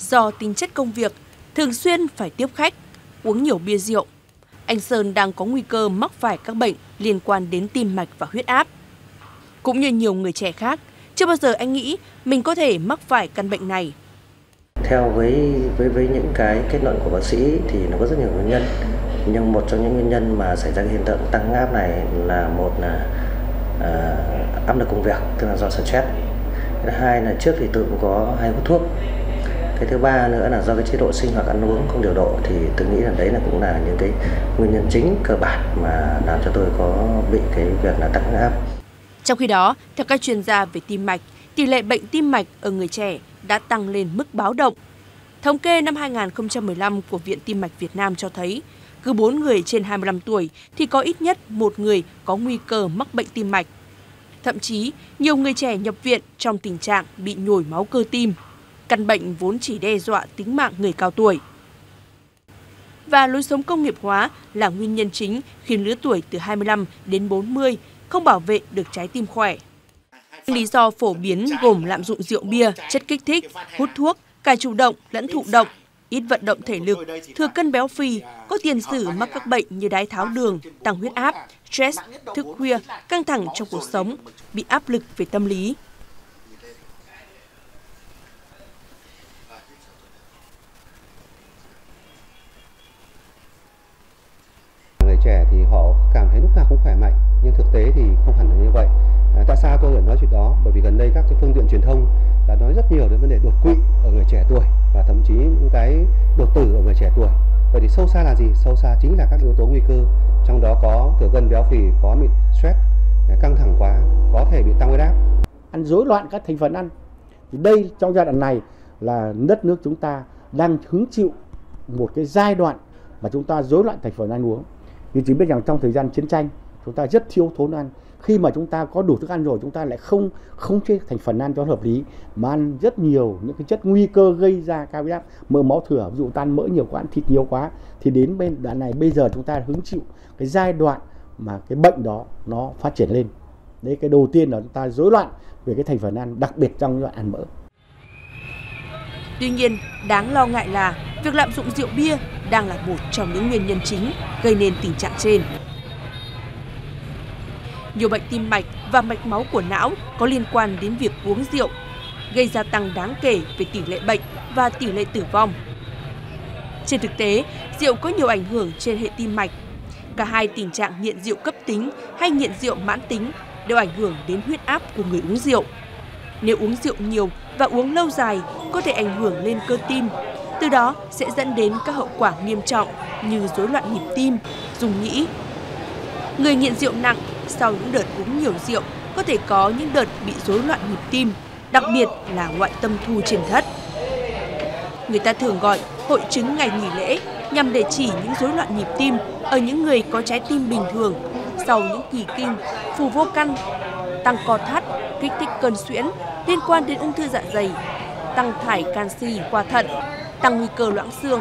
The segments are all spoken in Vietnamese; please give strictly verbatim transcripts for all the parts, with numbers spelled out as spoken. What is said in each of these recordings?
Do tính chất công việc, thường xuyên phải tiếp khách, uống nhiều bia rượu, anh Sơn đang có nguy cơ mắc phải các bệnh liên quan đến tim mạch và huyết áp. Cũng như nhiều người trẻ khác, chưa bao giờ anh nghĩ mình có thể mắc phải căn bệnh này. Theo với với với những cái kết luận của bác sĩ thì nó có rất nhiều nguyên nhân, nhưng một trong những nguyên nhân mà xảy ra hiện tượng tăng áp này là một là uh, áp lực công việc, tức là do stress. Thứ hai là trước thì tôi cũng có hay hút thuốc. Cái thứ ba nữa là do cái chế độ sinh hoạt ăn uống không điều độ, thì tôi nghĩ là đấy là cũng là những cái nguyên nhân chính cơ bản mà làm cho tôi có bị cái việc là tăng huyết áp. Trong khi đó, theo các chuyên gia về tim mạch, tỷ lệ bệnh tim mạch ở người trẻ đã tăng lên mức báo động. Thống kê năm hai nghìn không trăm mười lăm của Viện Tim mạch Việt Nam cho thấy, cứ bốn người trên hai mươi lăm tuổi thì có ít nhất một người có nguy cơ mắc bệnh tim mạch. Thậm chí, nhiều người trẻ nhập viện trong tình trạng bị nhồi máu cơ tim. Căn bệnh vốn chỉ đe dọa tính mạng người cao tuổi. Và lối sống công nghiệp hóa là nguyên nhân chính khiến lứa tuổi từ hai mươi lăm đến bốn mươi không bảo vệ được trái tim khỏe. Lý do phổ biến gồm lạm dụng rượu bia, chất kích thích, hút thuốc, cả chủ động lẫn thụ động, ít vận động thể lực, thừa cân béo phì, có tiền sử mắc các bệnh như đái tháo đường, tăng huyết áp, stress, thức khuya, căng thẳng trong cuộc sống, bị áp lực về tâm lý. Người trẻ thì họ cảm thấy lúc nào cũng khỏe mạnh, nhưng thực tế thì không hẳn là như vậy. À, tại sao tôi lại nói chuyện đó? Bởi vì gần đây các cái phương tiện truyền thông đã nói rất nhiều đến vấn đề đột quỵ ở người trẻ tuổi và thậm chí những cái đột tử ở người trẻ tuổi. Vậy thì sâu xa là gì? Sâu xa chính là các yếu tố nguy cơ, trong đó có thừa cân béo phì, có bị stress, căng thẳng quá, có thể bị tăng huyết áp. Ăn rối loạn các thành phần ăn. Thì đây trong giai đoạn này là đất nước chúng ta đang hứng chịu một cái giai đoạn mà chúng ta rối loạn thành phần ăn uống. Như chỉ biết rằng trong thời gian chiến tranh chúng ta rất thiếu thốn ăn. Khi mà chúng ta có đủ thức ăn rồi, chúng ta lại không không chế thành phần ăn cho hợp lý, mà ăn rất nhiều những cái chất nguy cơ gây ra cao huyết áp, mỡ máu thừa, ví dụ ta ăn mỡ nhiều quá, ăn thịt nhiều quá, thì đến bên đoạn này bây giờ chúng ta hứng chịu cái giai đoạn mà cái bệnh đó nó phát triển lên. Đấy, cái đầu tiên là chúng ta rối loạn về cái thành phần ăn, đặc biệt trong đoạn ăn mỡ. Tuy nhiên, đáng lo ngại là việc lạm dụng rượu bia đang là một trong những nguyên nhân chính gây nên tình trạng trên. Nhiều bệnh tim mạch và mạch máu của não có liên quan đến việc uống rượu, gây gia tăng đáng kể về tỷ lệ bệnh và tỷ lệ tử vong. Trên thực tế, rượu có nhiều ảnh hưởng trên hệ tim mạch. Cả hai tình trạng nghiện rượu cấp tính hay nghiện rượu mãn tính đều ảnh hưởng đến huyết áp của người uống rượu. Nếu uống rượu nhiều và uống lâu dài có thể ảnh hưởng lên cơ tim, từ đó sẽ dẫn đến các hậu quả nghiêm trọng như rối loạn nhịp tim, rung nhĩ. Người nghiện rượu nặng sau những đợt uống nhiều rượu có thể có những đợt bị rối loạn nhịp tim, đặc biệt là ngoại tâm thu trên thất. Người ta thường gọi hội chứng ngày nghỉ lễ nhằm để chỉ những rối loạn nhịp tim ở những người có trái tim bình thường sau những kỳ kinh, phù vô căn, tăng co thắt, kích thích cơn suyễn liên quan đến ung thư dạ dày, tăng thải canxi qua thận, tăng nguy cơ loãng xương.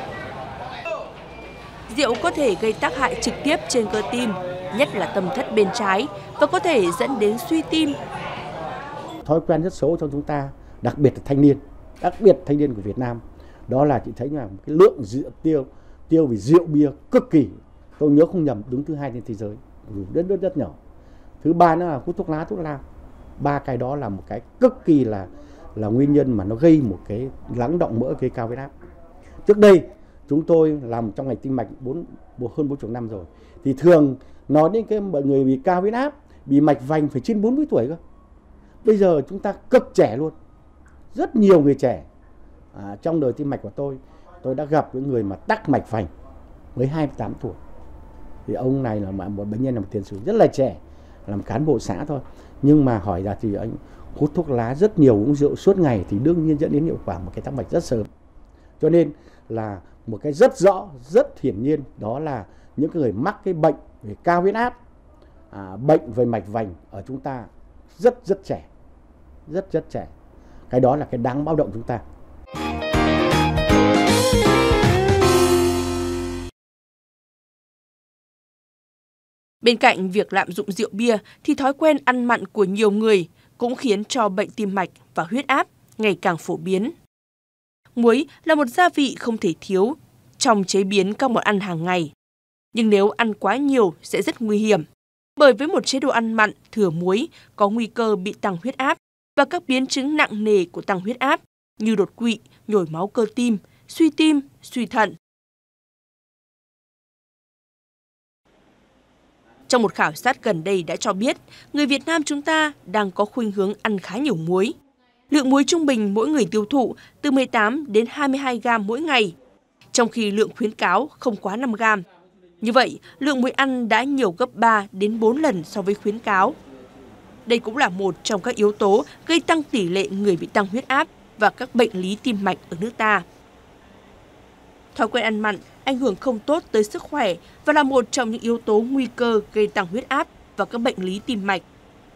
Rượu có thể gây tác hại trực tiếp trên cơ tim, nhất là tâm thất bên trái, và có thể dẫn đến suy tim. Thói quen rất xấu trong chúng ta, đặc biệt là thanh niên, đặc biệt thanh niên của Việt Nam, đó là chị thấy là cái lượng rượu tiêu tiêu vì rượu bia cực kỳ, tôi nhớ không nhầm đứng thứ hai trên thế giới, rất rất rất nhỏ. Thứ ba nữa là hút thuốc lá, thuốc lao. Ba cái đó là một cái cực kỳ là là nguyên nhân mà nó gây một cái lắng động mỡ, gây cao huyết áp. Trước đây chúng tôi làm trong ngành tim mạch bốn hơn bốn mươi năm rồi, thì thường nói đến cái mọi người bị cao huyết áp, bị mạch vành phải trên bốn mươi tuổi cơ. Bây giờ chúng ta cực trẻ luôn, rất nhiều người trẻ. À, trong đời tim mạch của tôi, tôi đã gặp những người mà tắc mạch vành mới hai mươi tám tuổi. Thì ông này là một bệnh nhân, là một tiền sử rất là trẻ, làm cán bộ xã thôi. Nhưng mà hỏi ra thì anh hút thuốc lá rất nhiều, uống rượu suốt ngày thì đương nhiên dẫn đến hiệu quả một cái tắc mạch rất sớm. Cho nên là một cái rất rõ, rất hiển nhiên đó là những người mắc cái bệnh về cao huyết áp, à, bệnh về mạch vành ở chúng ta rất rất trẻ, rất rất trẻ. Cái đó là cái đáng báo động chúng ta. Bên cạnh việc lạm dụng rượu bia thì thói quen ăn mặn của nhiều người cũng khiến cho bệnh tim mạch và huyết áp ngày càng phổ biến. Muối là một gia vị không thể thiếu trong chế biến các món ăn hàng ngày. Nhưng nếu ăn quá nhiều sẽ rất nguy hiểm. Bởi với một chế độ ăn mặn thừa muối có nguy cơ bị tăng huyết áp và các biến chứng nặng nề của tăng huyết áp như đột quỵ, nhồi máu cơ tim, suy tim, suy thận. Trong một khảo sát gần đây đã cho biết, người Việt Nam chúng ta đang có khuynh hướng ăn khá nhiều muối. Lượng muối trung bình mỗi người tiêu thụ từ mười tám đến hai mươi hai gam mỗi ngày, trong khi lượng khuyến cáo không quá năm gam. Như vậy, lượng muối ăn đã nhiều gấp ba đến bốn lần so với khuyến cáo. Đây cũng là một trong các yếu tố gây tăng tỷ lệ người bị tăng huyết áp và các bệnh lý tim mạch ở nước ta. Thói quen ăn mặn ảnh hưởng không tốt tới sức khỏe và là một trong những yếu tố nguy cơ gây tăng huyết áp và các bệnh lý tim mạch.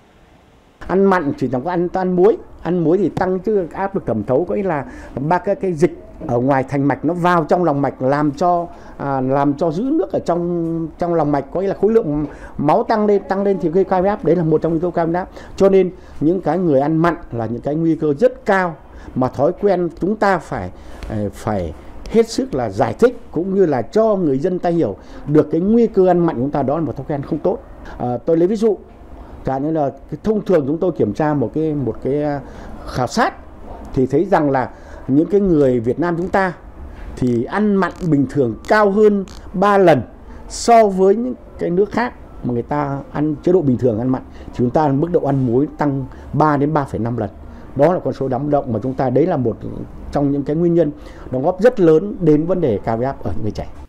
Ăn mặn chỉ chẳng có ăn ăn muối, ăn muối thì tăng chứ áp lực thẩm thấu, có nghĩa là ba cái cái dịch ở ngoài thành mạch nó vào trong lòng mạch làm cho à, làm cho giữ nước ở trong trong lòng mạch, có nghĩa là khối lượng máu tăng lên tăng lên thì gây cao huyết áp, đấy là một trong những yếu tố cao huyết áp. Cho nên những cái người ăn mặn là những cái nguy cơ rất cao mà thói quen chúng ta phải phải hết sức là giải thích cũng như là cho người dân ta hiểu được cái nguy cơ ăn mặn của chúng ta, đó là một thói quen không tốt. À, tôi lấy ví dụ, cả như là cái thông thường chúng tôi kiểm tra một cái một cái khảo sát thì thấy rằng là những cái người Việt Nam chúng ta thì ăn mặn bình thường cao hơn ba lần so với những cái nước khác mà người ta ăn chế độ bình thường ăn mặn, thì chúng ta mức độ ăn muối tăng ba đến ba phẩy năm lần. Đó là con số đáng động mà chúng ta, đấy là một trong những cái nguyên nhân đóng góp rất lớn đến vấn đề cao huyết áp ở người trẻ.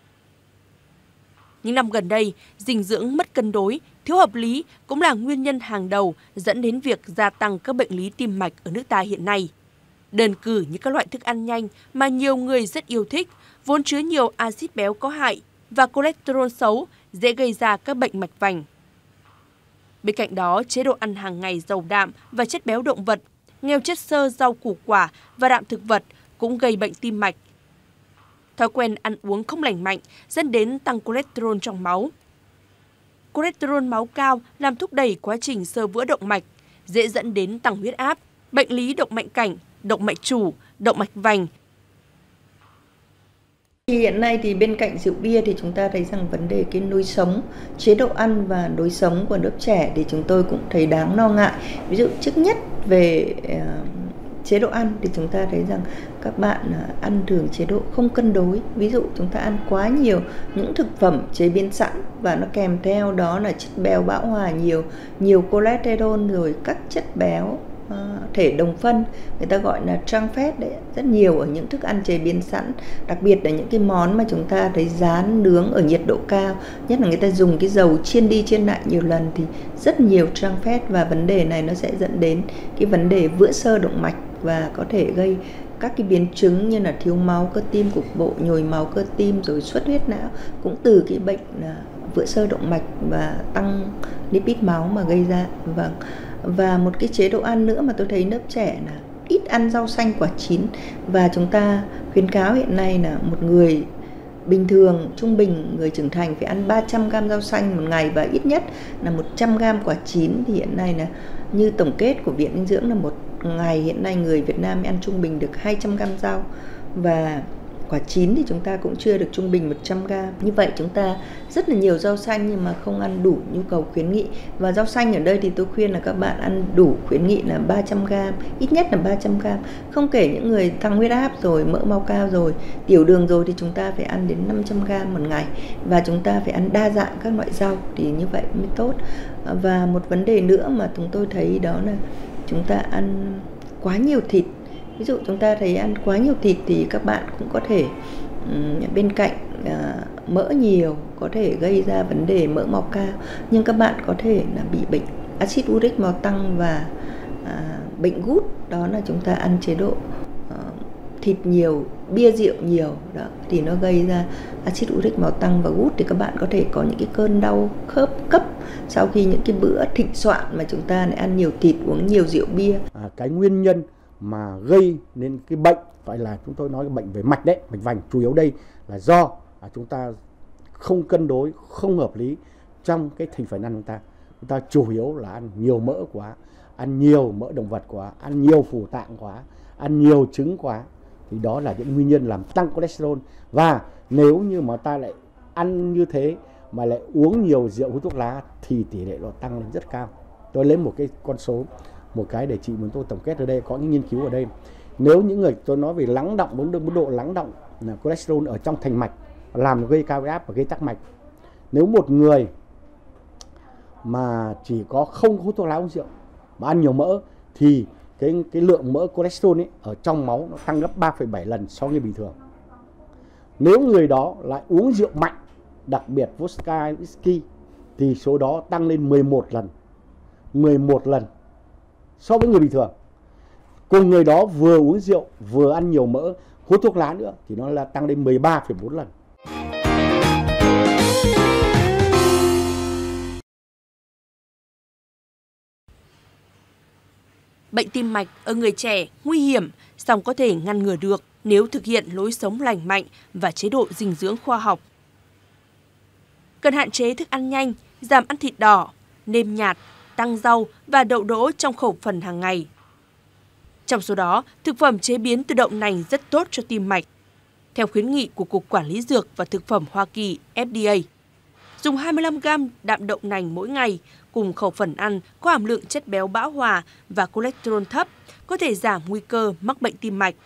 Những năm gần đây, dinh dưỡng mất cân đối, thiếu hợp lý cũng là nguyên nhân hàng đầu dẫn đến việc gia tăng các bệnh lý tim mạch ở nước ta hiện nay. Đơn cử như các loại thức ăn nhanh mà nhiều người rất yêu thích, vốn chứa nhiều axit béo có hại và cholesterol xấu, dễ gây ra các bệnh mạch vành. Bên cạnh đó, chế độ ăn hàng ngày giàu đạm và chất béo động vật, nghèo chất xơ, rau củ quả và đạm thực vật cũng gây bệnh tim mạch. Thói quen ăn uống không lành mạnh dẫn đến tăng cholesterol trong máu. Cholesterol máu cao làm thúc đẩy quá trình xơ vữa động mạch, dễ dẫn đến tăng huyết áp, bệnh lý động mạch cảnh, động mạch chủ, động mạch vành. Hiện nay thì bên cạnh rượu bia thì chúng ta thấy rằng vấn đề cái lối sống, chế độ ăn và lối sống của lớp trẻ thì chúng tôi cũng thấy đáng lo ngại. Ví dụ trước nhất về uh, chế độ ăn thì chúng ta thấy rằng các bạn uh, ăn thường chế độ không cân đối. Ví dụ chúng ta ăn quá nhiều những thực phẩm chế biến sẵn và nó kèm theo đó là chất béo bão hòa nhiều, nhiều cholesterol rồi các chất béo thể đồng phân, người ta gọi là trans fat đấy, rất nhiều ở những thức ăn chế biến sẵn, đặc biệt là những cái món mà chúng ta thấy rán nướng ở nhiệt độ cao, nhất là người ta dùng cái dầu chiên đi chiên lại nhiều lần thì rất nhiều trans fat, và vấn đề này nó sẽ dẫn đến cái vấn đề vữa xơ động mạch và có thể gây các cái biến chứng như là thiếu máu cơ tim cục bộ, nhồi máu cơ tim rồi xuất huyết não, cũng từ cái bệnh là vữa xơ động mạch và tăng lipid máu mà gây ra. Vâng. Và một cái chế độ ăn nữa mà tôi thấy lớp trẻ là ít ăn rau xanh quả chín, và chúng ta khuyến cáo hiện nay là một người bình thường, trung bình, người trưởng thành phải ăn ba trăm gam rau xanh một ngày và ít nhất là một trăm gam quả chín. Thì hiện nay là như tổng kết của Viện Dinh dưỡng là một ngày hiện nay người Việt Nam ăn trung bình được hai trăm gam rau, và quả chín thì chúng ta cũng chưa được trung bình một trăm gam. Như vậy chúng ta rất là nhiều rau xanh nhưng mà không ăn đủ nhu cầu khuyến nghị. Và rau xanh ở đây thì tôi khuyên là các bạn ăn đủ khuyến nghị là ba trăm gam, ít nhất là ba trăm gam. Không kể những người tăng huyết áp rồi, mỡ máu cao rồi, tiểu đường rồi thì chúng ta phải ăn đến năm trăm gam một ngày. Và chúng ta phải ăn đa dạng các loại rau thì như vậy mới tốt. Và một vấn đề nữa mà chúng tôi thấy đó là chúng ta ăn quá nhiều thịt. Ví dụ chúng ta thấy ăn quá nhiều thịt thì các bạn cũng có thể um, bên cạnh uh, mỡ nhiều có thể gây ra vấn đề mỡ máu cao, nhưng các bạn có thể là bị bệnh axit uric máu tăng và uh, bệnh gút, đó là chúng ta ăn chế độ uh, thịt nhiều, bia rượu nhiều đó thì nó gây ra axit uric máu tăng và gút, thì các bạn có thể có những cái cơn đau khớp cấp sau khi những cái bữa thịnh soạn mà chúng ta lại ăn nhiều thịt, uống nhiều rượu bia. À, cái nguyên nhân mà gây nên cái bệnh gọi là chúng tôi nói cái bệnh về mạch đấy, mạch vành, chủ yếu đây là do à, chúng ta không cân đối, không hợp lý trong cái thành phần ăn chúng ta. Chúng ta chủ yếu là ăn nhiều mỡ quá, ăn nhiều mỡ động vật quá, ăn nhiều phủ tạng quá, ăn nhiều trứng quá, thì đó là những nguyên nhân làm tăng cholesterol. Và nếu như mà ta lại ăn như thế mà lại uống nhiều rượu hút thuốc lá thì tỷ lệ nó tăng lên rất cao. Tôi lấy một cái con số, một cái để chị muốn tôi tổng kết ở đây, có những nghiên cứu ở đây. Nếu những người tôi nói về lắng động, mức độ, mức độ lắng động là cholesterol ở trong thành mạch làm gây cao huyết áp và gây tắc mạch. Nếu một người mà chỉ có không hút thuốc lá uống rượu mà ăn nhiều mỡ thì cái cái lượng mỡ cholesterol ấy ở trong máu nó tăng gấp ba phẩy bảy lần so với bình thường. Nếu người đó lại uống rượu mạnh, đặc biệt vodka, whisky thì số đó tăng lên mười một lần. mười một lần so với người bình thường. Cùng người đó vừa uống rượu, vừa ăn nhiều mỡ, hút thuốc lá nữa thì nó là tăng lên mười ba phẩy bốn lần. Bệnh tim mạch ở người trẻ nguy hiểm, song có thể ngăn ngừa được nếu thực hiện lối sống lành mạnh và chế độ dinh dưỡng khoa học. Cần hạn chế thức ăn nhanh, giảm ăn thịt đỏ, nêm nhạt, tăng rau và đậu đỗ trong khẩu phần hàng ngày. Trong số đó, thực phẩm chế biến từ đậu nành rất tốt cho tim mạch. Theo khuyến nghị của Cục Quản lý Dược và Thực phẩm Hoa Kỳ F D A, dùng hai mươi lăm gam đạm đậu nành mỗi ngày cùng khẩu phần ăn có hàm lượng chất béo bão hòa và cholesterol thấp có thể giảm nguy cơ mắc bệnh tim mạch.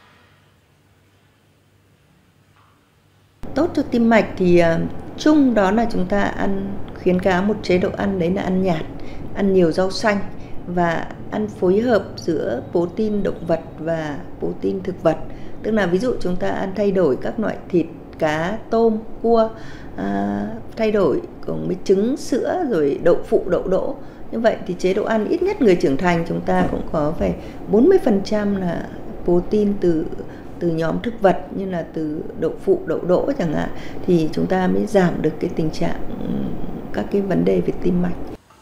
Tốt cho tim mạch thì uh, chung đó là chúng ta ăn, khuyến cáo một chế độ ăn đấy là ăn nhạt, ăn nhiều rau xanh và ăn phối hợp giữa protein động vật và protein thực vật. Tức là ví dụ chúng ta ăn thay đổi các loại thịt, cá, tôm, cua, à, thay đổi cùng với trứng, sữa, rồi đậu phụ, đậu đỗ. Như vậy thì chế độ ăn ít nhất người trưởng thành chúng ta cũng có phải bốn mươi phần trăm là protein từ từ nhóm thực vật như là từ đậu phụ, đậu đỗ chẳng hạn, thì chúng ta mới giảm được cái tình trạng các cái vấn đề về tim mạch.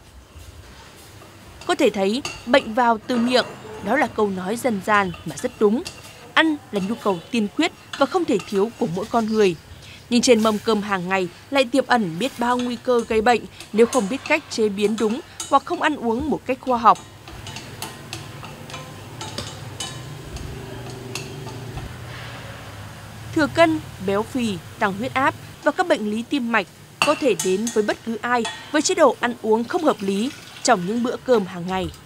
Có thể thấy bệnh vào từ miệng, đó là câu nói dân gian mà rất đúng. Ăn là nhu cầu tiên quyết và không thể thiếu của mỗi con người. Nhưng trên mâm cơm hàng ngày lại tiềm ẩn biết bao nguy cơ gây bệnh nếu không biết cách chế biến đúng hoặc không ăn uống một cách khoa học. Thừa cân, béo phì, tăng huyết áp và các bệnh lý tim mạch có thể đến với bất cứ ai với chế độ ăn uống không hợp lý trong những bữa cơm hàng ngày.